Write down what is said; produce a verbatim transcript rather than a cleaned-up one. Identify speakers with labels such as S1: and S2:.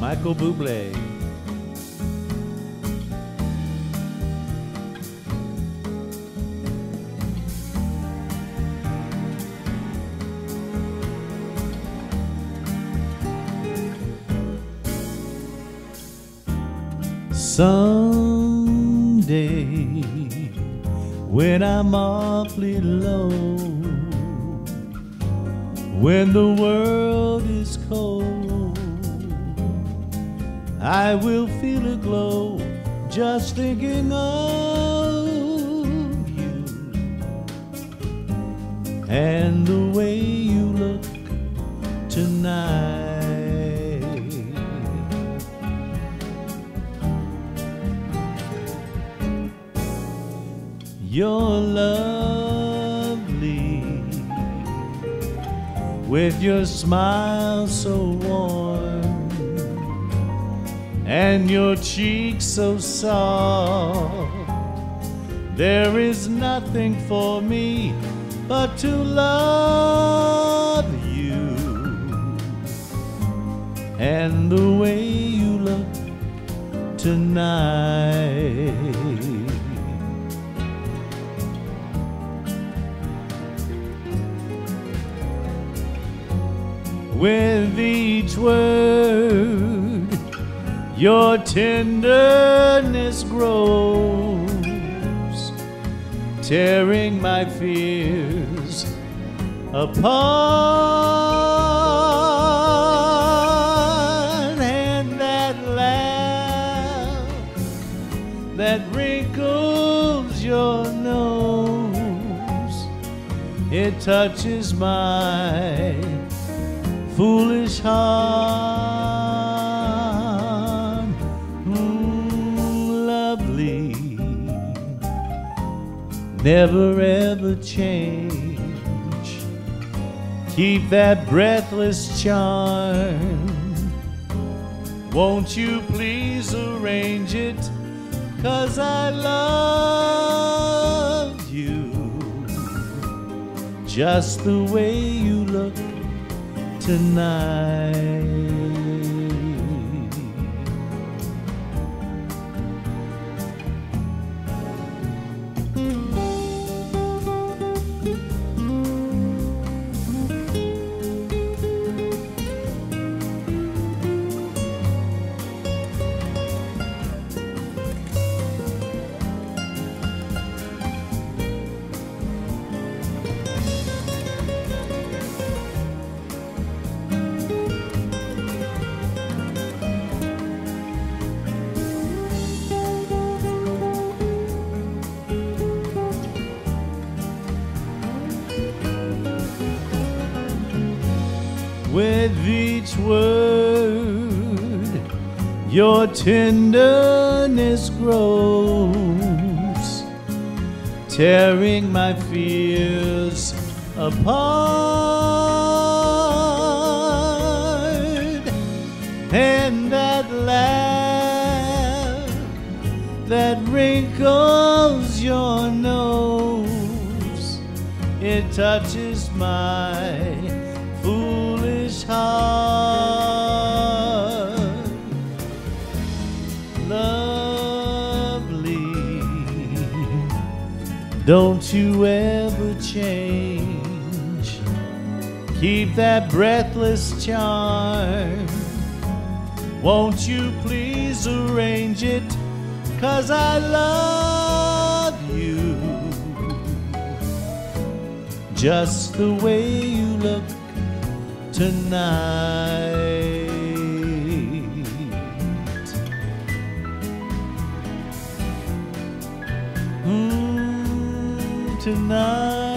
S1: Michael Bublé. Someday, when I'm awfully low, when the world is cold, I will feel a glow just thinking of you and the way you look tonight. You're lovely with your smile so warm and your cheeks so soft. There is nothing for me but to love you and the way you look tonight. With each word, your tenderness grows, tearing my fears apart. And that laugh that wrinkles your nose, it touches my foolish heart. Mm, lovely, never ever change. Keep that breathless charm. Won't you please arrange it? 'Cause I love you just the way you look tonight. With each word, your tenderness grows, tearing my fears apart. And that laugh that wrinkles your nose, it touches my foolish heart. Lovely, don't you ever change. Keep that breathless charm. Won't you please arrange it? 'Cause I love you just the way you look tonight. Mm, tonight.